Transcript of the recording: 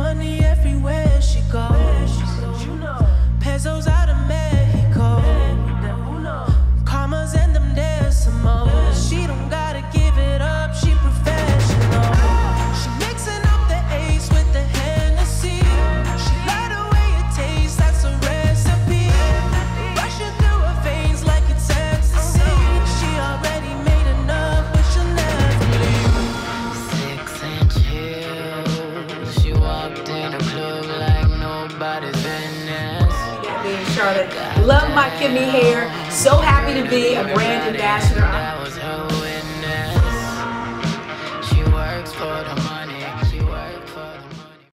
money everywhere she goes. Pesos out of Mexico. Commas and them decimals. She don't gotta give it up, she professional. She mixing up the ace with the Hennessy. She like the way it tastes, that's a recipe. Rushing through her veins like it's ecstasy. She already made enough, but she'll never leave. 6-inch heels. She walked in a club like nobody's business. Me, Charlotte, love my Kimmy hair. So happy to be a brand ambassador. That was her witness. She works for the